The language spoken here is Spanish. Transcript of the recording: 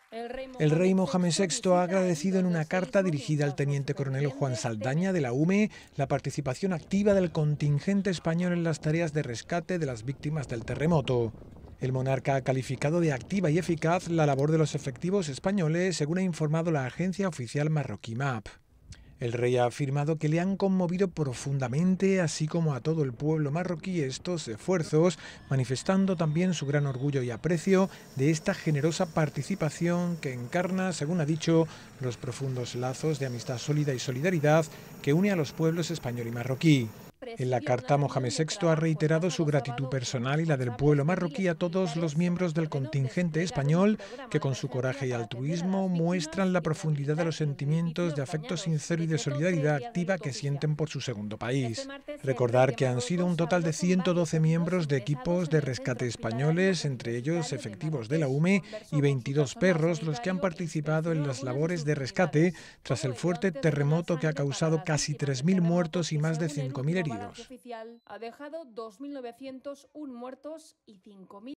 El rey Mohamed VI ha agradecido en una carta dirigida al teniente coronel Juan Saldaña de la UME la participación activa del contingente español en las tareas de rescate de las víctimas del terremoto. El monarca ha calificado de activa y eficaz la labor de los efectivos españoles, según ha informado la agencia oficial marroquí MAP. El rey ha afirmado que le han conmovido profundamente, así como a todo el pueblo marroquí, estos esfuerzos, manifestando también su gran orgullo y aprecio de esta generosa participación que encarna, según ha dicho, los profundos lazos de amistad sólida y solidaridad que une a los pueblos español y marroquí. En la carta, Mohamed VI ha reiterado su gratitud personal y la del pueblo marroquí a todos los miembros del contingente español que con su coraje y altruismo muestran la profundidad de los sentimientos de afecto sincero y de solidaridad activa que sienten por su segundo país. Recordar que han sido un total de 112 miembros de equipos de rescate españoles, entre ellos efectivos de la UME, y 22 perros los que han participado en las labores de rescate tras el fuerte terremoto que ha causado casi 3.000 muertos y más de 5.000 heridos. Ha dejado 2.901 muertos y 5.000